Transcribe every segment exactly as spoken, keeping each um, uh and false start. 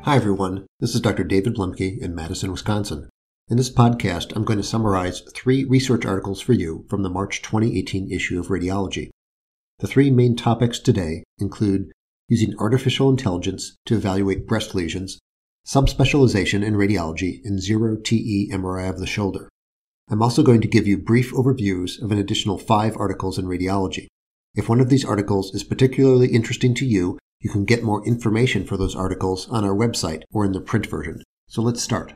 Hi everyone, this is Doctor David Bluemke in Madison, Wisconsin. In this podcast, I'm going to summarize three research articles for you from the March twenty eighteen issue of Radiology. The three main topics today include using artificial intelligence to evaluate breast lesions, subspecialization in radiology, and zero T E M R I of the shoulder. I'm also going to give you brief overviews of an additional five articles in radiology. If one of these articles is particularly interesting to you, you can get more information for those articles on our website or in the print version. So let's start.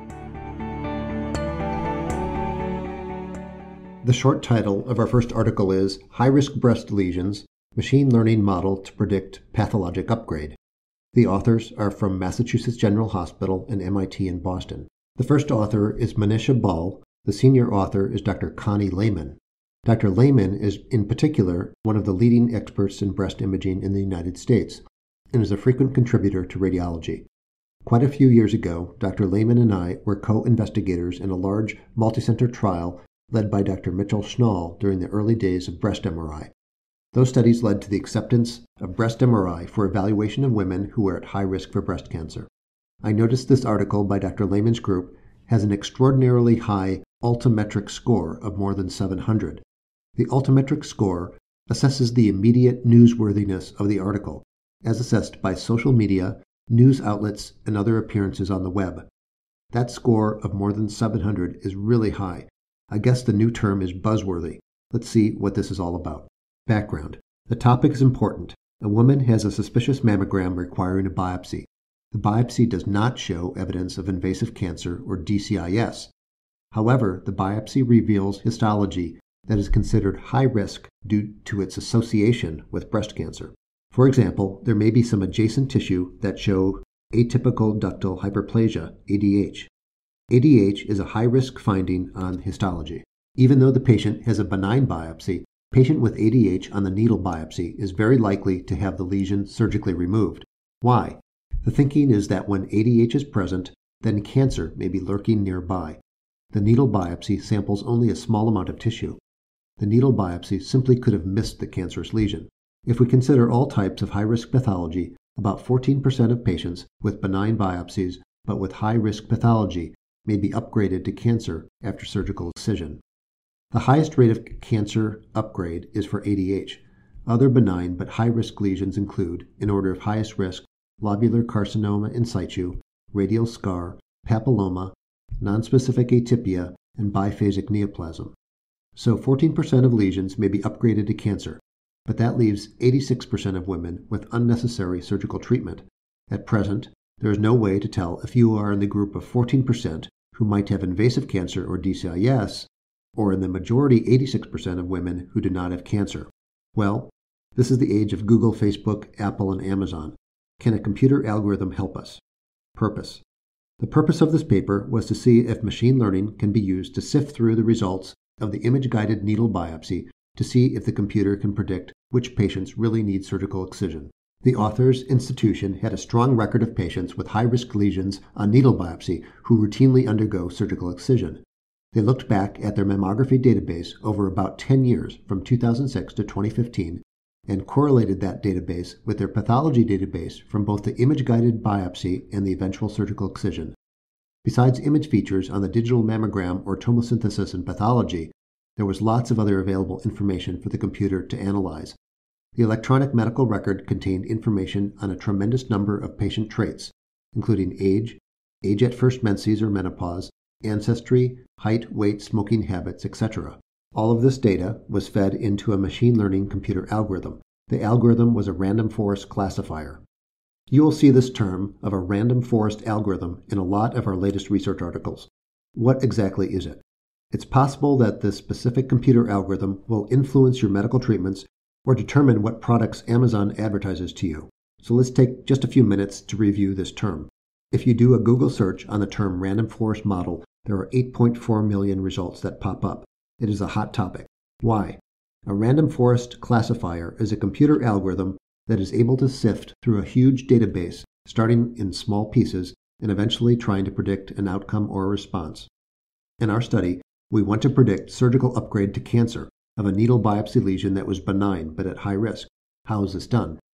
The short title of our first article is High-Risk Breast Lesions, Machine Learning Model to Predict Pathologic Upgrade. The authors are from Massachusetts General Hospital and M I T in Boston. The first author is Manisha Ball. The senior author is Doctor Connie Lehman. Doctor Lehman is, in particular, one of the leading experts in breast imaging in the United States and is a frequent contributor to radiology. Quite a few years ago, Doctor Lehman and I were co-investigators in a large multicenter trial led by Doctor Mitchell Schnall during the early days of breast M R I. Those studies led to the acceptance of breast M R I for evaluation of women who were at high risk for breast cancer. I noticed this article by Doctor Lehman's group has an extraordinarily high altimetric score of more than seven hundred. The altimetric score assesses the immediate newsworthiness of the article, as assessed by social media, news outlets, and other appearances on the web. That score of more than seven hundred is really high. I guess the new term is buzzworthy. Let's see what this is all about. Background. The topic is important. A woman has a suspicious mammogram requiring a biopsy. The biopsy does not show evidence of invasive cancer or D C I S. However, the biopsy reveals histology that is considered high risk due to its association with breast cancer. For example, there may be some adjacent tissue that show atypical ductal hyperplasia, A D H. A D H is a high-risk finding on histology. Even though the patient has a benign biopsy, patient with A D H on the needle biopsy is very likely to have the lesion surgically removed. Why? The thinking is that when A D H is present, then cancer may be lurking nearby. The needle biopsy samples only a small amount of tissue. The needle biopsy simply could have missed the cancerous lesion. If we consider all types of high-risk pathology, about fourteen percent of patients with benign biopsies but with high-risk pathology may be upgraded to cancer after surgical excision. The highest rate of cancer upgrade is for A D H. Other benign but high-risk lesions include, in order of highest risk, lobular carcinoma in situ, radial scar, papilloma, nonspecific atypia, and biphasic neoplasm. So fourteen percent of lesions may be upgraded to cancer, but that leaves eighty-six percent of women with unnecessary surgical treatment. At present, there is no way to tell if you are in the group of fourteen percent who might have invasive cancer or D C I S, or in the majority eighty-six percent of women who do not have cancer. Well, this is the age of Google, Facebook, Apple, and Amazon. Can a computer algorithm help us? Purpose. The purpose of this paper was to see if machine learning can be used to sift through the results of the image-guided needle biopsy to see if the computer can predict which patients really need surgical excision. The author's institution had a strong record of patients with high-risk lesions on needle biopsy who routinely undergo surgical excision. They looked back at their mammography database over about ten years, from two thousand six to twenty fifteen, and correlated that database with their pathology database from both the image-guided biopsy and the eventual surgical excision. Besides image features on the digital mammogram or tomosynthesis in pathology, there was lots of other available information for the computer to analyze. The electronic medical record contained information on a tremendous number of patient traits, including age, age at first menses or menopause, ancestry, height, weight, smoking habits, et cetera. All of this data was fed into a machine learning computer algorithm. The algorithm was a random forest classifier. You will see this term of a random forest algorithm in a lot of our latest research articles. What exactly is it? It's possible that this specific computer algorithm will influence your medical treatments or determine what products Amazon advertises to you. So let's take just a few minutes to review this term. If you do a Google search on the term random forest model, there are eight point four million results that pop up. It is a hot topic. Why? A random forest classifier is a computer algorithm that is able to sift through a huge database, starting in small pieces and eventually trying to predict an outcome or a response. In our study, we want to predict surgical upgrade to cancer of a needle biopsy lesion that was benign but at high risk. How is this done?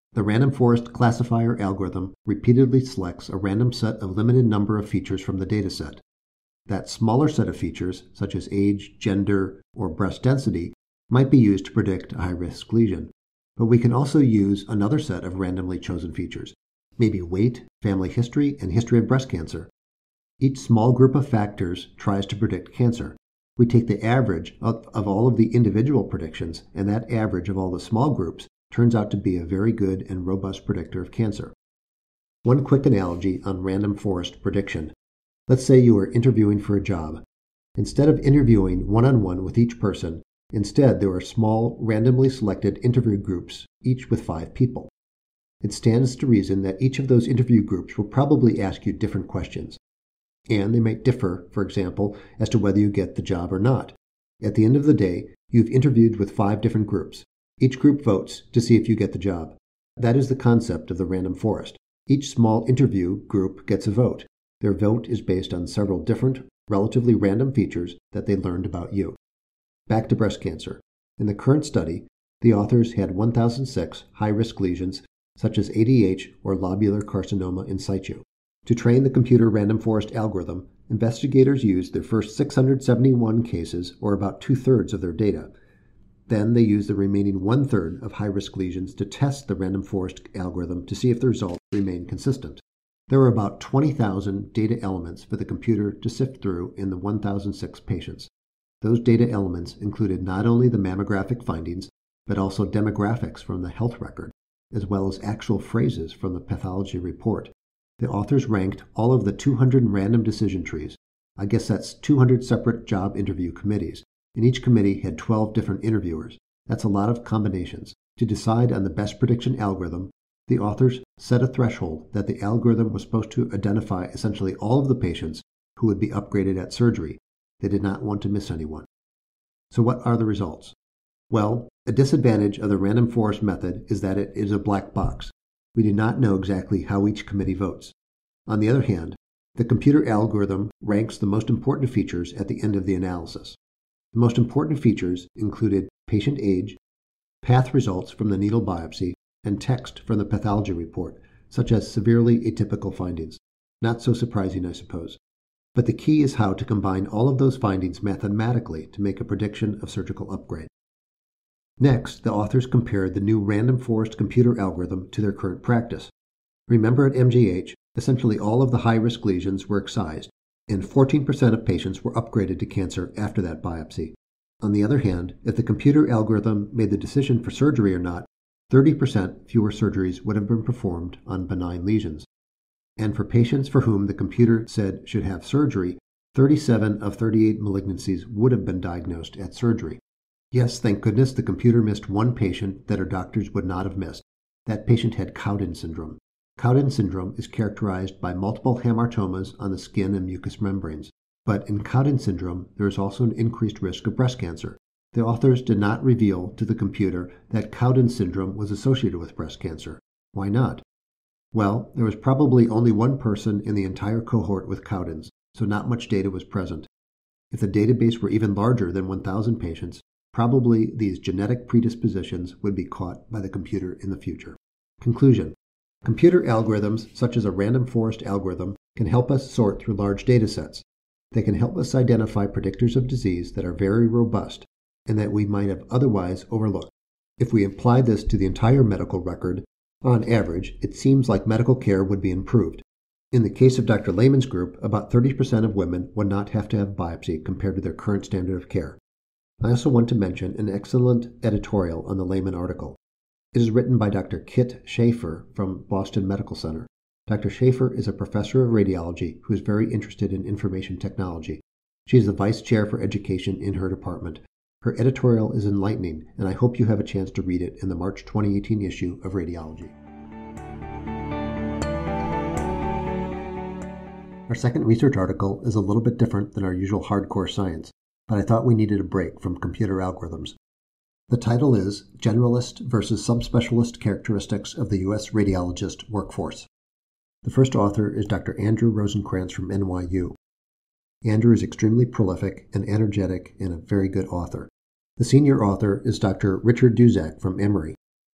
The random forest classifier algorithm repeatedly selects a random set of limited number of features from the dataset. That smaller set of features, such as age, gender, or breast density, might be used to predict a high-risk lesion. But we can also use another set of randomly chosen features, maybe weight, family history, and history of breast cancer. Each small group of factors tries to predict cancer. We take the average of, of all of the individual predictions, and that average of all the small groups turns out to be a very good and robust predictor of cancer. One quick analogy on random forest prediction. Let's say you are interviewing for a job. Instead of interviewing one-on-one with each person, instead there are small, randomly selected interview groups, each with five people. It stands to reason that each of those interview groups will probably ask you different questions. And they might differ, for example, as to whether you get the job or not. At the end of the day, you've interviewed with five different groups. Each group votes to see if you get the job. That is the concept of the random forest. Each small interview group gets a vote. Their vote is based on several different, relatively random features that they learned about you. Back to breast cancer. In the current study, the authors had one thousand six high-risk lesions, such as A D H or lobular carcinoma in situ. To train the computer random forest algorithm, investigators used their first six hundred seventy-one cases, or about two-thirds of their data. Then they used the remaining one-third of high-risk lesions to test the random forest algorithm to see if the results remained consistent. There were about twenty thousand data elements for the computer to sift through in the one thousand six patients. Those data elements included not only the mammographic findings, but also demographics from the health record, as well as actual phrases from the pathology report. The authors ranked all of the two hundred random decision trees. I guess that's two hundred separate job interview committees, and each committee had twelve different interviewers. That's a lot of combinations. To decide on the best prediction algorithm, the authors set a threshold that the algorithm was supposed to identify essentially all of the patients who would be upgraded at surgery. They did not want to miss anyone. So what are the results? Well, a disadvantage of the random forest method is that it is a black box. We do not know exactly how each committee votes. On the other hand, the computer algorithm ranks the most important features at the end of the analysis. The most important features included patient age, path results from the needle biopsy, and text from the pathology report, such as severely atypical findings. Not so surprising, I suppose. But the key is how to combine all of those findings mathematically to make a prediction of surgical upgrade. Next, the authors compared the new random forest computer algorithm to their current practice. Remember, at M G H, essentially all of the high-risk lesions were excised, and fourteen percent of patients were upgraded to cancer after that biopsy. On the other hand, if the computer algorithm made the decision for surgery or not, thirty percent fewer surgeries would have been performed on benign lesions. And for patients for whom the computer said should have surgery, thirty-seven of thirty-eight malignancies would have been diagnosed at surgery. Yes, thank goodness the computer missed one patient that our doctors would not have missed. That patient had Cowden syndrome. Cowden syndrome is characterized by multiple hamartomas on the skin and mucous membranes. But in Cowden syndrome, there is also an increased risk of breast cancer. The authors did not reveal to the computer that Cowden syndrome was associated with breast cancer. Why not? Well, there was probably only one person in the entire cohort with Cowden's, so not much data was present. If the database were even larger than one thousand patients, probably these genetic predispositions would be caught by the computer in the future. Conclusion. Computer algorithms, such as a random forest algorithm, can help us sort through large data sets. They can help us identify predictors of disease that are very robust and that we might have otherwise overlooked. If we apply this to the entire medical record, on average, it seems like medical care would be improved. In the case of Doctor Lehman's group, about thirty percent of women would not have to have biopsy compared to their current standard of care. I also want to mention an excellent editorial on the Lehman article. It is written by Doctor Kit Schaefer from Boston Medical Center. Doctor Schaefer is a professor of radiology who is very interested in information technology. She is the vice chair for education in her department. Her editorial is enlightening, and I hope you have a chance to read it in the March twenty eighteen issue of Radiology. Our second research article is a little bit different than our usual hardcore science, but I thought we needed a break from computer algorithms. The title is Generalist versus Subspecialist Characteristics of the U S Radiologist Workforce. The first author is Doctor Andrew Rosenkrantz from N Y U. Andrew is extremely prolific and energetic and a very good author. The senior author is Doctor Richard Duzak from Emory.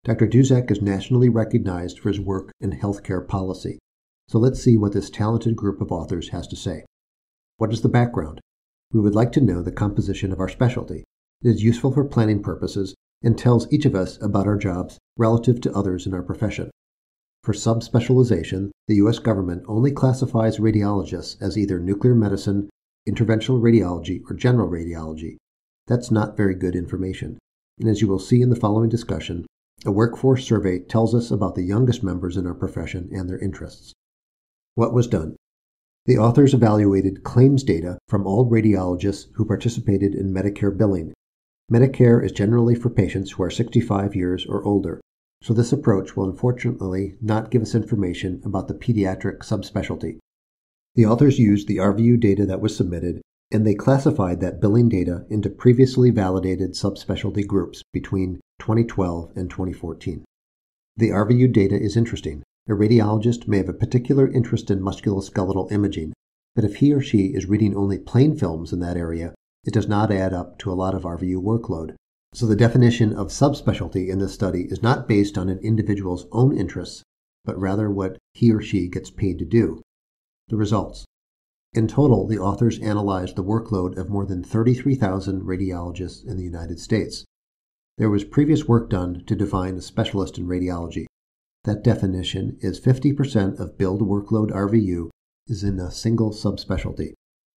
Doctor Duzak is nationally recognized for his work in healthcare policy. So let's see what this talented group of authors has to say. What is the background? We would like to know the composition of our specialty. It is useful for planning purposes and tells each of us about our jobs relative to others in our profession. For subspecialization, the U S government only classifies radiologists as either nuclear medicine, interventional radiology, or general radiology. That's not very good information. And as you will see in the following discussion, a workforce survey tells us about the youngest members in our profession and their interests. What was done? The authors evaluated claims data from all radiologists who participated in Medicare billing. Medicare is generally for patients who are sixty-five years or older, so this approach will unfortunately not give us information about the pediatric subspecialty. The authors used the R V U data that was submitted, and they classified that billing data into previously validated subspecialty groups between twenty twelve and twenty fourteen. The R V U data is interesting. A radiologist may have a particular interest in musculoskeletal imaging, but if he or she is reading only plain films in that area, it does not add up to a lot of R V U workload. So the definition of subspecialty in this study is not based on an individual's own interests, but rather what he or she gets paid to do. The results. In total, the authors analyzed the workload of more than thirty-three thousand radiologists in the United States. There was previous work done to define a specialist in radiology. That definition is fifty percent of billed workload R V U is in a single subspecialty.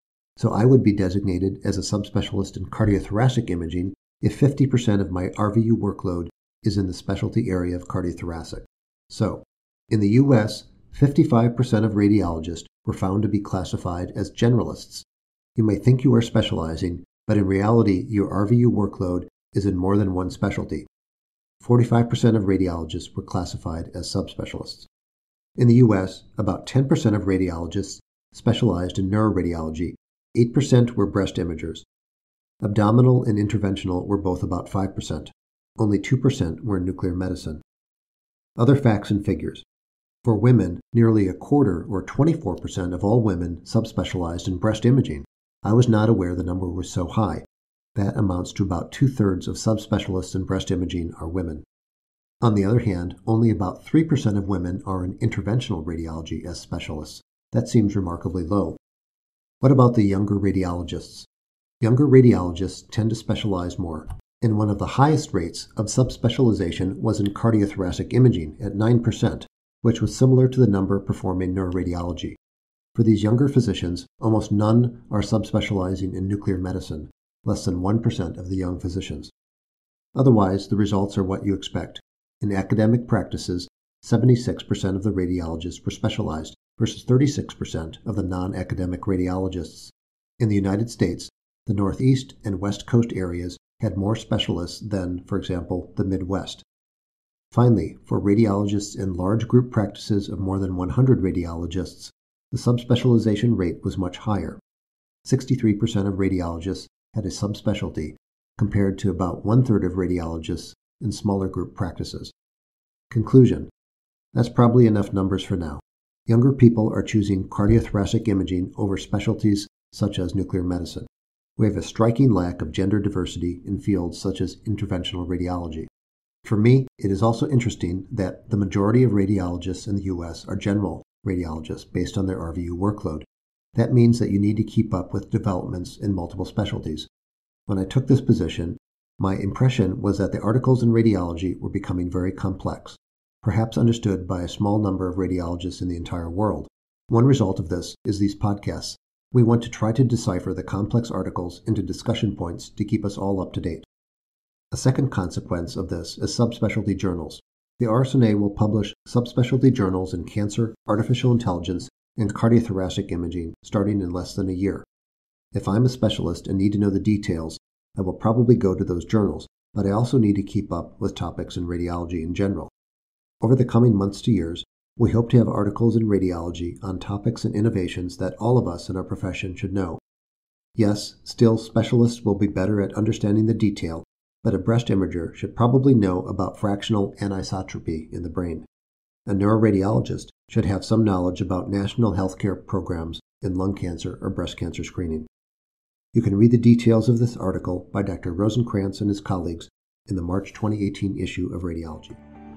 So I would be designated as a subspecialist in cardiothoracic imaging if fifty percent of my R V U workload is in the specialty area of cardiothoracic. So, in the U S, fifty-five percent of radiologists were found to be classified as generalists. You may think you are specializing, but in reality, your R V U workload is in more than one specialty. forty-five percent of radiologists were classified as subspecialists. In the U S, about ten percent of radiologists specialized in neuroradiology, eight percent were breast imagers. Abdominal and interventional were both about five percent. Only two percent were in nuclear medicine. Other facts and figures. For women, nearly a quarter, or twenty-four percent of all women subspecialized in breast imaging. I was not aware the number was so high. That amounts to about two-thirds of subspecialists in breast imaging are women. On the other hand, only about three percent of women are in interventional radiology as specialists. That seems remarkably low. What about the younger radiologists? Younger radiologists tend to specialize more, and one of the highest rates of subspecialization was in cardiothoracic imaging at nine percent, which was similar to the number performing neuroradiology. For these younger physicians, almost none are subspecializing in nuclear medicine, less than one percent of the young physicians. Otherwise, the results are what you expect. In academic practices, seventy-six percent of the radiologists were specialized versus thirty-six percent of the non-academic radiologists. In the United States, the Northeast and West Coast areas had more specialists than, for example, the Midwest. Finally, for radiologists in large group practices of more than one hundred radiologists, the subspecialization rate was much higher. sixty-three percent of radiologists had a subspecialty, compared to about one-third of radiologists in smaller group practices. Conclusion. That's probably enough numbers for now. Younger people are choosing cardiothoracic imaging over specialties such as nuclear medicine. We have a striking lack of gender diversity in fields such as interventional radiology. For me, it is also interesting that the majority of radiologists in the U S are general radiologists based on their R V U workload. That means that you need to keep up with developments in multiple specialties. When I took this position, my impression was that the articles in radiology were becoming very complex, perhaps understood by a small number of radiologists in the entire world. One result of this is these podcasts. We want to try to decipher the complex articles into discussion points to keep us all up to date. A second consequence of this is subspecialty journals. The R S N A will publish subspecialty journals in cancer, artificial intelligence, and cardiothoracic imaging starting in less than a year. If I'm a specialist and need to know the details, I will probably go to those journals, but I also need to keep up with topics in radiology in general. Over the coming months to years, we hope to have articles in radiology on topics and innovations that all of us in our profession should know. Yes, still specialists will be better at understanding the detail, but a breast imager should probably know about fractional anisotropy in the brain. A neuroradiologist should have some knowledge about national healthcare programs in lung cancer or breast cancer screening. You can read the details of this article by Doctor Rosenkrantz and his colleagues in the March twenty eighteen issue of Radiology.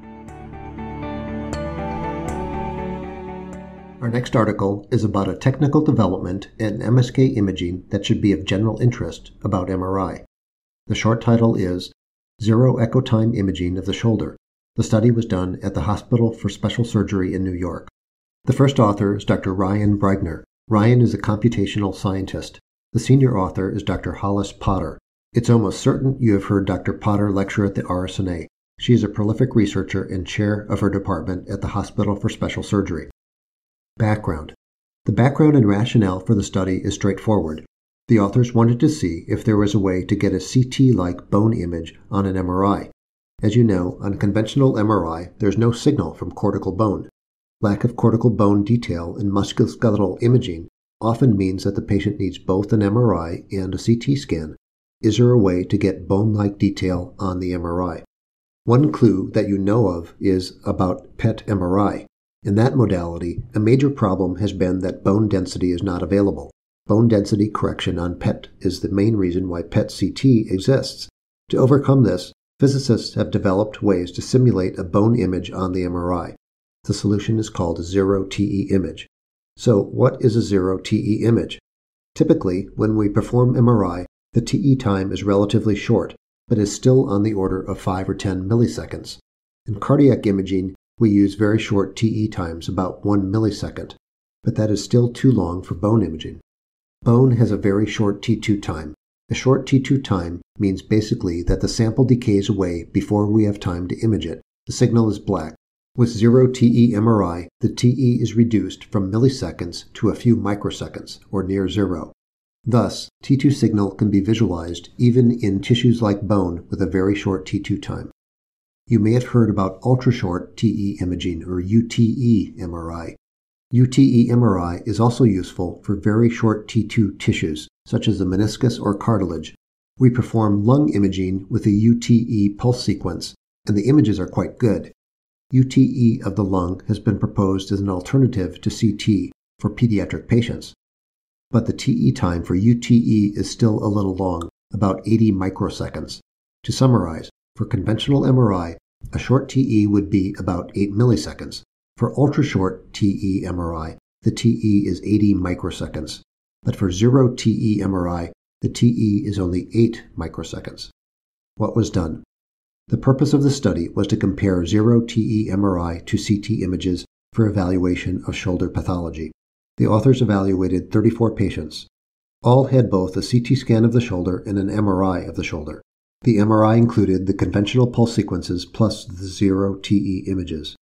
Our next article is about a technical development in M S K imaging that should be of general interest about M R I. The short title is Zero Echo Time Imaging of the Shoulder. The study was done at the Hospital for Special Surgery in New York. The first author is Doctor Ryan Bragner. Ryan is a computational scientist. The senior author is Doctor Hollis Potter. It's almost certain you have heard Doctor Potter lecture at the R S N A. She is a prolific researcher and chair of her department at the Hospital for Special Surgery. Background. The background and rationale for the study is straightforward. The authors wanted to see if there was a way to get a C T-like bone image on an M R I. As you know, on conventional M R I, there's no signal from cortical bone. Lack of cortical bone detail in musculoskeletal imaging often means that the patient needs both an M R I and a C T scan. Is there a way to get bone-like detail on the M R I? One clue that you know of is about P E T M R I. In that modality, a major problem has been that bone density is not available. Bone density correction on P E T is the main reason why P E T C T exists. To overcome this, physicists have developed ways to simulate a bone image on the M R I. The solution is called a zero T E image. So, what is a zero T E image? Typically, when we perform M R I, the T E time is relatively short, but is still on the order of five or ten milliseconds. In cardiac imaging, we use very short T E times, about one millisecond, but that is still too long for bone imaging. Bone has a very short T two time. A short T two time means basically that the sample decays away before we have time to image it. The signal is black. With zero T E M R I, the T E is reduced from milliseconds to a few microseconds, or near zero. Thus, T two signal can be visualized even in tissues like bone with a very short T two time. You may have heard about ultra-short T E imaging, or U T E M R I. U T E M R I is also useful for very short T two tissues, such as the meniscus or cartilage. We perform lung imaging with a U T E pulse sequence, and the images are quite good. U T E of the lung has been proposed as an alternative to C T for pediatric patients. But the T E time for U T E is still a little long, about eighty microseconds. To summarize, for conventional M R I, a short T E would be about eight milliseconds. For ultra-short T E M R I, the T E is eighty microseconds. But for zero T E M R I, the T E is only eight microseconds. What was done? The purpose of the study was to compare zero T E M R I to C T images for evaluation of shoulder pathology. The authors evaluated thirty-four patients. All had both a C T scan of the shoulder and an M R I of the shoulder. The M R I included the conventional pulse sequences plus the zero T E images.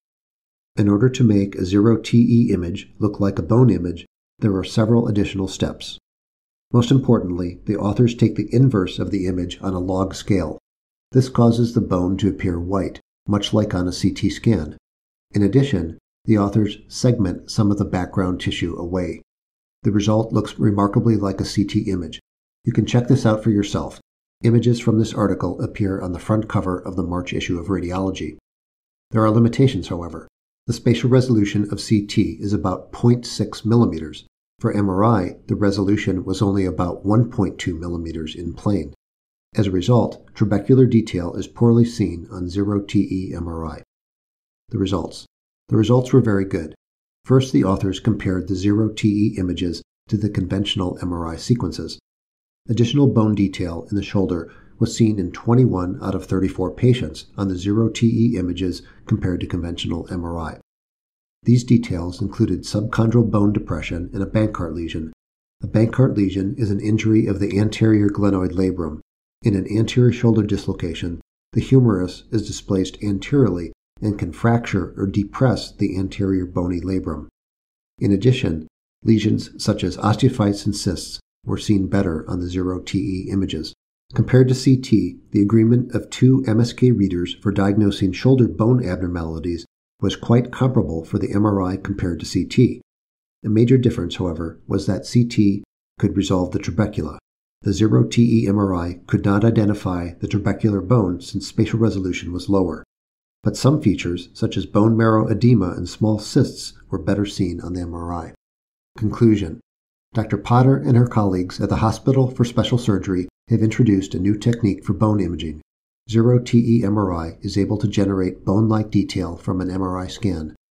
In order to make a zero T E image look like a bone image, there are several additional steps. Most importantly, the authors take the inverse of the image on a log scale. This causes the bone to appear white, much like on a C T scan. In addition, the authors segment some of the background tissue away. The result looks remarkably like a C T image. You can check this out for yourself. Images from this article appear on the front cover of the March issue of Radiology. There are limitations, however. The spatial resolution of C T is about zero point six millimeters. For M R I, the resolution was only about one point two millimeters in plane. As a result, trabecular detail is poorly seen on zero T E M R I. The results. The results were very good. First, the authors compared the zero T E images to the conventional M R I sequences. Additional bone detail in the shoulder was seen in twenty-one out of thirty-four patients on the zero T E images compared to conventional M R I. These details included subchondral bone depression and a Bankart lesion. A Bankart lesion is an injury of the anterior glenoid labrum. In an anterior shoulder dislocation, the humerus is displaced anteriorly and can fracture or depress the anterior bony labrum. In addition, lesions such as osteophytes and cysts were seen better on the zero T E images. Compared to C T, the agreement of two M S K readers for diagnosing shoulder bone abnormalities was quite comparable for the M R I compared to C T. A major difference, however, was that C T could resolve the trabecula. The zero T E M R I could not identify the trabecular bone since spatial resolution was lower. But some features, such as bone marrow edema and small cysts, were better seen on the M R I. Conclusion. Doctor Potter and her colleagues at the Hospital for Special Surgery have introduced a new technique for bone imaging. Zero T E M R I is able to generate bone-like detail from an M R I scan.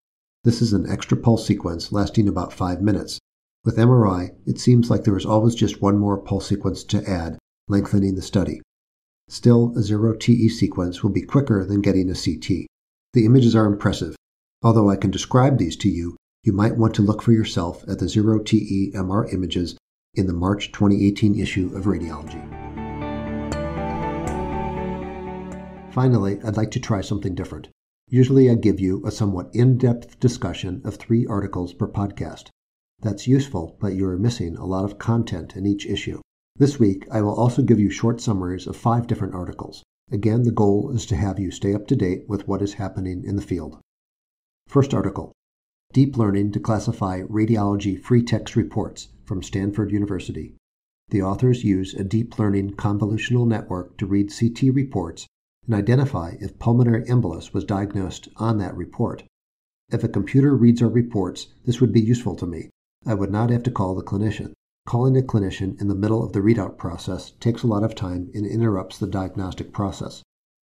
This is an extra pulse sequence lasting about five minutes. With M R I, it seems like there is always just one more pulse sequence to add, lengthening the study. Still, a zero T E sequence will be quicker than getting a C T. The images are impressive. Although I can describe these to you, you might want to look for yourself at the zero T E M R images in the March twenty eighteen issue of Radiology. Finally, I'd like to try something different. Usually I give you a somewhat in-depth discussion of three articles per podcast. That's useful, but you are missing a lot of content in each issue. This week, I will also give you short summaries of five different articles. Again, the goal is to have you stay up to date with what is happening in the field. First article, Deep Learning to Classify Radiology Free Text Reports from Stanford University. The authors use a deep learning convolutional network to read C T reports and identify if pulmonary embolus was diagnosed on that report. If a computer reads our reports, this would be useful to me. I would not have to call the clinician. Calling a clinician in the middle of the readout process takes a lot of time and interrupts the diagnostic process.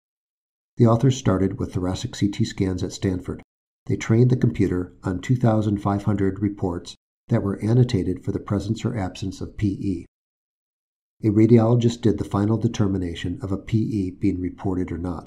The authors started with thoracic C T scans at Stanford. They trained the computer on two thousand five hundred reports that were annotated for the presence or absence of P E. A radiologist did the final determination of a P E being reported or not.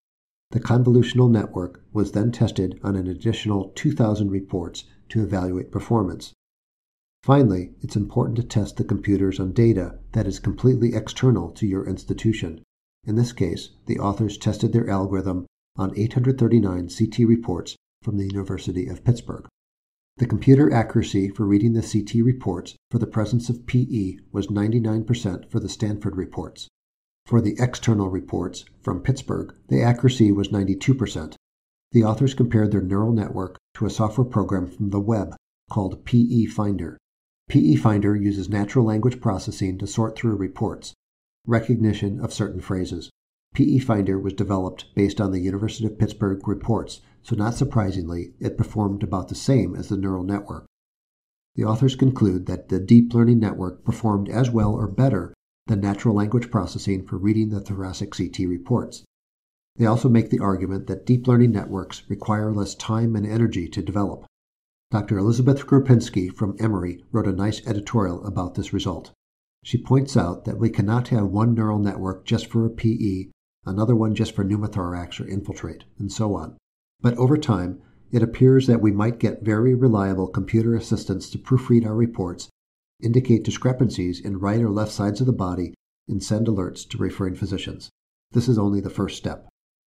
The convolutional network was then tested on an additional two thousand reports to evaluate performance. Finally, it's important to test the computers on data that is completely external to your institution. In this case, the authors tested their algorithm on eight hundred thirty-nine C T reports from the University of Pittsburgh. The computer accuracy for reading the C T reports for the presence of P E was ninety-nine percent for the Stanford reports. For the external reports from Pittsburgh, the accuracy was ninety-two percent. The authors compared their neural network to a software program from the web called P E Finder. P E Finder uses natural language processing to sort through reports, recognition of certain phrases. P E Finder was developed based on the University of Pittsburgh reports, so not surprisingly, it performed about the same as the neural network. The authors conclude that the deep learning network performed as well or better than natural language processing for reading the thoracic C T reports. They also make the argument that deep learning networks require less time and energy to develop. Doctor Elizabeth Kropinski from Emory wrote a nice editorial about this result. She points out that we cannot have one neural network just for a P E, another one just for pneumothorax or infiltrate, and so on. But over time, it appears that we might get very reliable computer assistants to proofread our reports, indicate discrepancies in right or left sides of the body, and send alerts to referring physicians. This is only the first step.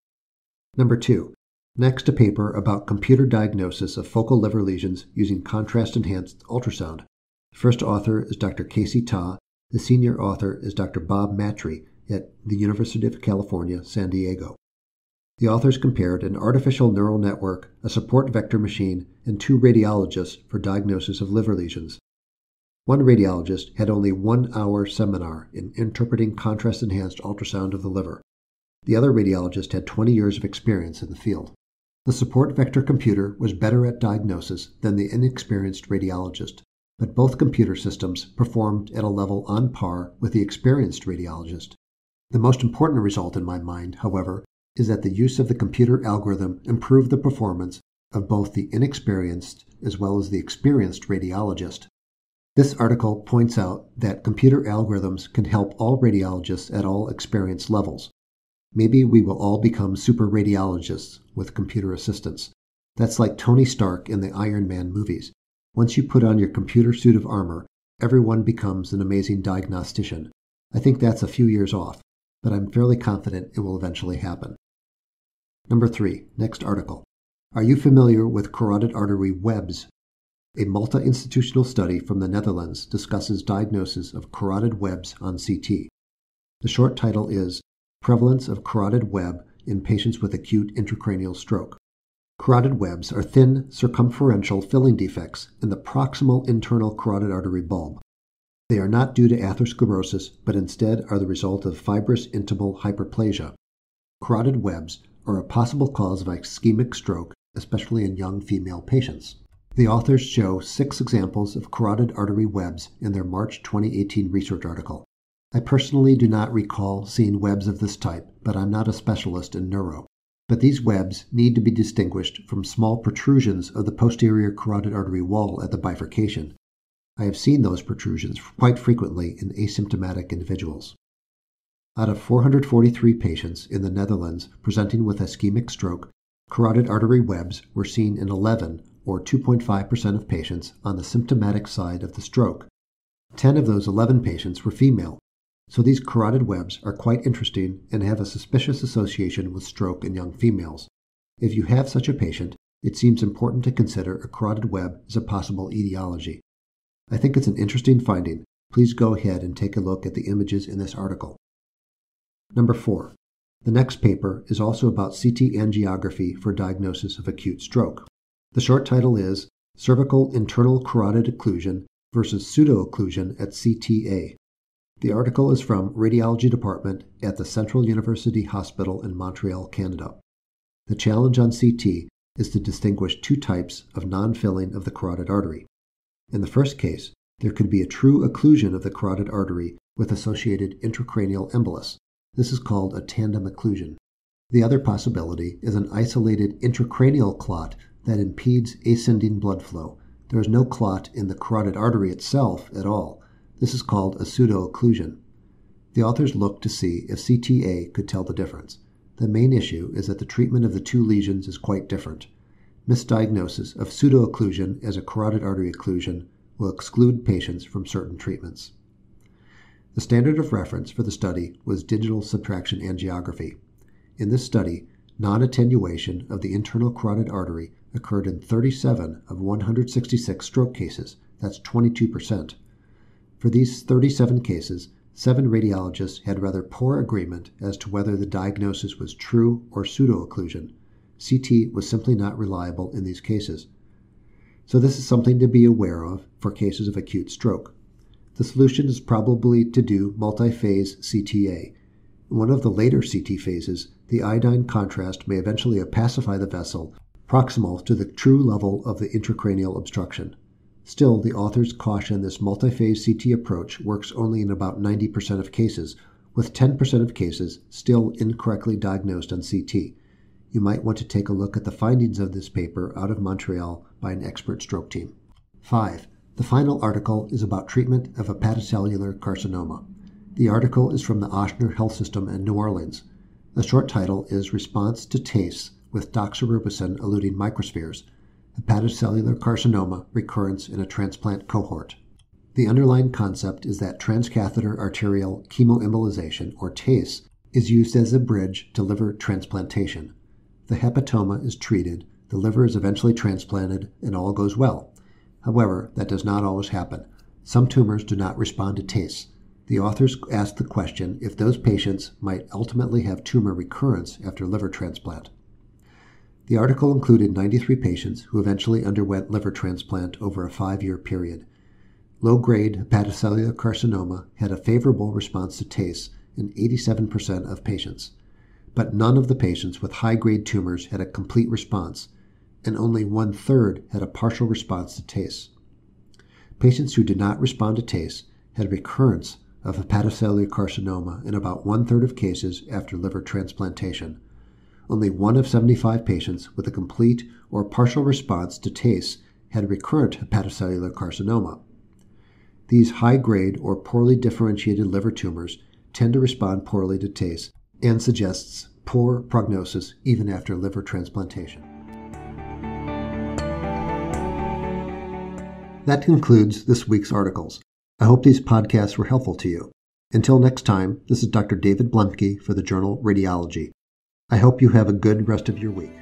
Number two. Next, a paper about computer diagnosis of focal liver lesions using contrast-enhanced ultrasound. The first author is Doctor Casey Ta. The senior author is Doctor Bob Matry at the University of California, San Diego. The authors compared an artificial neural network, a support vector machine, and two radiologists for diagnosis of liver lesions. One radiologist had only one hour seminar in interpreting contrast-enhanced ultrasound of the liver. The other radiologist had twenty years of experience in the field. The support vector computer was better at diagnosis than the inexperienced radiologist, but both computer systems performed at a level on par with the experienced radiologist. The most important result in my mind, however, is that the use of the computer algorithm improved the performance of both the inexperienced as well as the experienced radiologist. This article points out that computer algorithms can help all radiologists at all experience levels. Maybe we will all become super radiologists with computer assistance. That's like Tony Stark in the Iron Man movies. Once you put on your computer suit of armor, everyone becomes an amazing diagnostician. I think that's a few years off, but I'm fairly confident it will eventually happen. Number three, next article. Are you familiar with carotid artery webs? A multi-institutional study from the Netherlands discusses diagnosis of carotid webs on C T. The short title is Prevalence of Carotid Web in Patients with Acute Intracranial Stroke. Carotid webs are thin, circumferential filling defects in the proximal internal carotid artery bulb. They are not due to atherosclerosis, but instead are the result of fibrous intimal hyperplasia. Carotid webs are a possible cause of ischemic stroke, especially in young female patients. The authors show six examples of carotid artery webs in their March twenty eighteen research article. I personally do not recall seeing webs of this type, but I'm not a specialist in neuro. but these webs need to be distinguished from small protrusions of the posterior carotid artery wall at the bifurcation. I have seen those protrusions quite frequently in asymptomatic individuals. Out of four hundred forty-three patients in the Netherlands presenting with ischemic stroke, carotid artery webs were seen in eleven, or two point five percent of patients, on the symptomatic side of the stroke. ten of those eleven patients were female, so these carotid webs are quite interesting and have a suspicious association with stroke in young females. If you have such a patient, it seems important to consider a carotid web as a possible etiology. I think it's an interesting finding. Please go ahead and take a look at the images in this article. Number four. The next paper is also about C T angiography for diagnosis of acute stroke. The short title is Cervical Internal Carotid Occlusion versus Pseudo-occlusion at C T A. The article is from Radiology Department at the Central University Hospital in Montreal, Canada. The challenge on C T is to distinguish two types of non-filling of the carotid artery. In the first case, there could be a true occlusion of the carotid artery with associated intracranial embolus. This is called a tandem occlusion. The other possibility is an isolated intracranial clot that impedes ascending blood flow. There is no clot in the carotid artery itself at all. This is called a pseudo-occlusion. The authors looked to see if C T A could tell the difference. The main issue is that the treatment of the two lesions is quite different. Misdiagnosis of pseudo-occlusion as a carotid artery occlusion will exclude patients from certain treatments. The standard of reference for the study was digital subtraction angiography. In this study, non-attenuation of the internal carotid artery occurred in thirty-seven of one hundred sixty-six stroke cases. That's twenty-two percent. For these thirty-seven cases, seven radiologists had rather poor agreement as to whether the diagnosis was true or pseudo-occlusion. C T was simply not reliable in these cases. So this is something to be aware of for cases of acute stroke. The solution is probably to do multi-phase C T A. In one of the later C T phases, the iodine contrast may eventually opacify the vessel proximal to the true level of the intracranial obstruction. Still, the authors caution this multi-phase C T approach works only in about ninety percent of cases, with ten percent of cases still incorrectly diagnosed on C T. You might want to take a look at the findings of this paper out of Montreal by an expert stroke team. five. The final article is about treatment of hepatocellular carcinoma. The article is from the Ochsner Health System in New Orleans. The short title is Response to T A C E with Doxorubicin-eluting Microspheres, Hepatocellular Carcinoma Recurrence in a Transplant Cohort. The underlying concept is that transcatheter arterial chemoembolization, or T A C E, is used as a bridge to liver transplantation. The hepatoma is treated, the liver is eventually transplanted, and all goes well. However, that does not always happen. Some tumors do not respond to T A C E. The authors asked the question if those patients might ultimately have tumor recurrence after liver transplant. The article included ninety-three patients who eventually underwent liver transplant over a five-year period. Low-grade hepatocellular carcinoma had a favorable response to T A C E in eighty-seven percent of patients, but none of the patients with high-grade tumors had a complete response, and only one-third had a partial response to T A C E. Patients who did not respond to T A C E had recurrence of hepatocellular carcinoma in about one-third of cases after liver transplantation. Only one of seventy-five patients with a complete or partial response to T A C E had recurrent hepatocellular carcinoma. These high-grade or poorly differentiated liver tumors tend to respond poorly to T A C E and suggests poor prognosis even after liver transplantation. That concludes this week's articles. I hope these podcasts were helpful to you. Until next time, this is Doctor David Bluemke for the journal Radiology. I hope you have a good rest of your week.